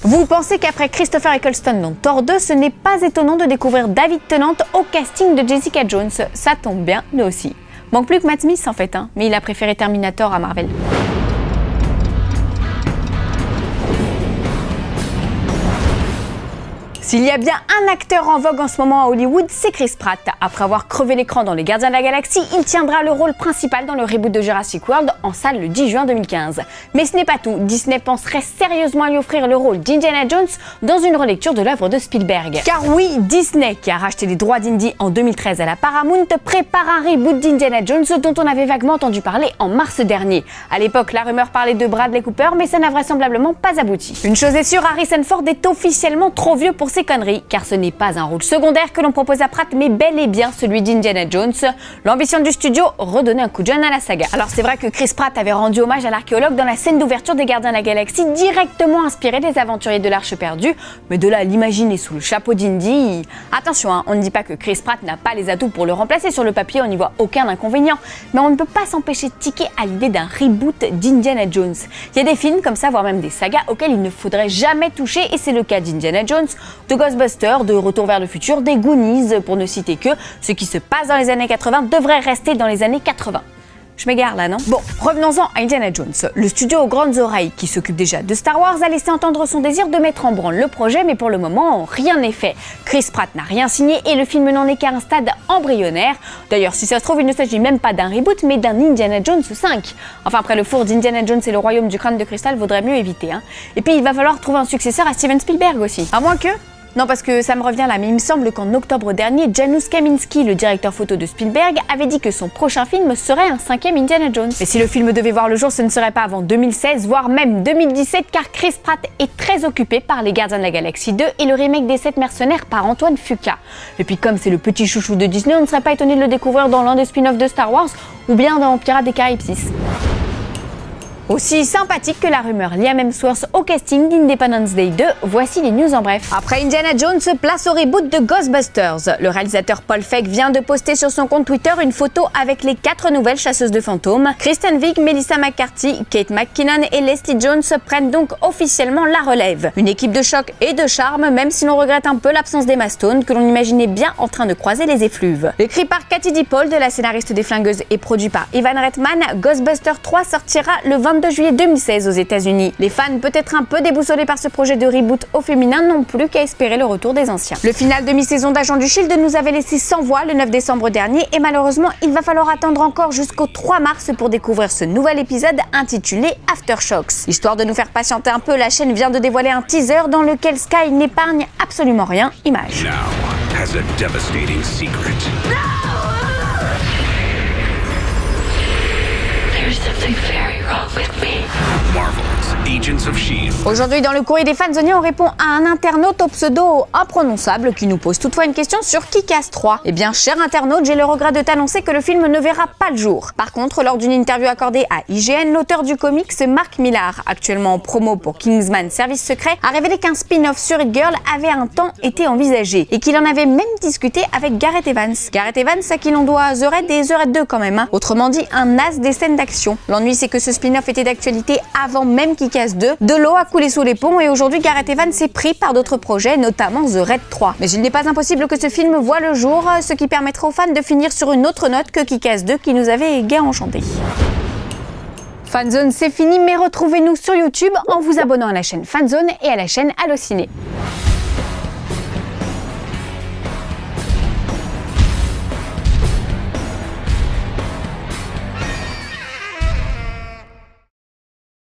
Vous pensez qu'après Christopher Eccleston dans Thor 2, ce n'est pas étonnant de découvrir David Tennant au casting de Jessica Jones. Ça tombe bien, nous aussi. Manque plus que Matt Smith en fait, mais il a préféré Terminator à Marvel. S'il y a bien un acteur en vogue en ce moment à Hollywood, c'est Chris Pratt. Après avoir crevé l'écran dans Les Gardiens de la Galaxie, il tiendra le rôle principal dans le reboot de Jurassic World en salle le 10 juin 2015. Mais ce n'est pas tout, Disney penserait sérieusement à lui offrir le rôle d'Indiana Jones dans une relecture de l'œuvre de Spielberg. Car oui, Disney, qui a racheté les droits d'Indy en 2013 à la Paramount, prépare un reboot d'Indiana Jones dont on avait vaguement entendu parler en mars dernier. À l'époque, la rumeur parlait de Bradley Cooper, mais ça n'a vraisemblablement pas abouti. Une chose est sûre, Harrison Ford est officiellement trop vieux pour ses conneries, car ce n'est pas un rôle secondaire que l'on propose à Pratt, mais bel et bien celui d'Indiana Jones. L'ambition du studio, redonner un coup de jeune à la saga. Alors c'est vrai que Chris Pratt avait rendu hommage à l'archéologue dans la scène d'ouverture des Gardiens de la Galaxie, directement inspiré des aventuriers de l'Arche perdue, mais de là à l'imaginer sous le chapeau d'Indy... Attention, on ne dit pas que Chris Pratt n'a pas les atouts pour le remplacer sur le papier, on n'y voit aucun inconvénient, mais on ne peut pas s'empêcher de tiquer à l'idée d'un reboot d'Indiana Jones. Il y a des films comme ça, voire même des sagas auxquels il ne faudrait jamais toucher, et c'est le cas d'Indiana Jones, de Ghostbusters, de Retour vers le futur, des Goonies, pour ne citer que. Ce qui se passe dans les années 80 devrait rester dans les années 80. Je m'égare là, non? Bon, revenons-en à Indiana Jones. Le studio aux grandes oreilles, qui s'occupe déjà de Star Wars, a laissé entendre son désir de mettre en branle le projet, mais pour le moment, rien n'est fait. Chris Pratt n'a rien signé et le film n'en est qu'à un stade embryonnaire. D'ailleurs, si ça se trouve, il ne s'agit même pas d'un reboot, mais d'un Indiana Jones 5. Enfin, après le four d'Indiana Jones et le royaume du crâne de cristal, vaudrait mieux éviter. Et puis, il va falloir trouver un successeur à Steven Spielberg aussi. À moins que... Non, parce que ça me revient là, mais il me semble qu'en octobre dernier, Janusz Kaminski, le directeur photo de Spielberg, avait dit que son prochain film serait un 5e Indiana Jones. Mais si le film devait voir le jour, ce ne serait pas avant 2016, voire même 2017, car Chris Pratt est très occupé par Les Gardiens de la Galaxie 2 et le remake des 7 mercenaires par Antoine Fuqua. Et puis comme c'est le petit chouchou de Disney, on ne serait pas étonné de le découvrir dans l'un des spin-offs de Star Wars, ou bien dans Pirates des Caraïbes 6. Aussi sympathique que la rumeur Liam Hemsworth au casting d'Independence Day 2, voici les news en bref. Après Indiana Jones, place au reboot de Ghostbusters. Le réalisateur Paul Feig vient de poster sur son compte Twitter une photo avec les 4 nouvelles chasseuses de fantômes. Kristen Wiig, Melissa McCarthy, Kate McKinnon et Leslie Jones prennent donc officiellement la relève. Une équipe de choc et de charme, même si l'on regrette un peu l'absence d'Emma Stone, que l'on imaginait bien en train de croiser les effluves. Écrit par Katie Dippold, la scénariste des Flingueuses, et produit par Ivan Reitman, Ghostbusters 3 sortira le 22 juillet 2016 aux États-Unis. Les fans, peut-être un peu déboussolés par ce projet de reboot au féminin, n'ont plus qu'à espérer le retour des anciens. Le final de mi-saison d'Agents du Shield nous avait laissé sans voix le 9 décembre dernier et malheureusement, il va falloir attendre encore jusqu'au 3 mars pour découvrir ce nouvel épisode intitulé Aftershocks. Histoire de nous faire patienter un peu, la chaîne vient de dévoiler un teaser dans lequel Sky n'épargne absolument rien. Image. Aujourd'hui, dans le courrier des fanzoniens, on répond à un internaute au pseudo imprononçable qui nous pose toutefois une question sur Kick-Ass 3. Eh bien, cher internaute, j'ai le regret de t'annoncer que le film ne verra pas le jour. Par contre, lors d'une interview accordée à IGN, l'auteur du comics, Mark Millar, actuellement en promo pour Kingsman Service Secret, a révélé qu'un spin-off sur Hit Girl avait un temps été envisagé et qu'il en avait même discuté avec Gareth Evans. Gareth Evans, à qui l'on doit The Raid et The Raid 2 quand même. Autrement dit, un as des scènes d'action. L'ennui, c'est que ce spin-off était d'actualité avant même Kick-Ass 2. De l'eau a coulé sous les ponts et aujourd'hui Gareth Evans s'est pris par d'autres projets, notamment The Raid 3. Mais il n'est pas impossible que ce film voit le jour, ce qui permettra aux fans de finir sur une autre note que Kick-Ass 2 qui nous avait guère enchantés. Fanzone, c'est fini, mais retrouvez-nous sur YouTube en vous abonnant à la chaîne Fanzone et à la chaîne Allociné.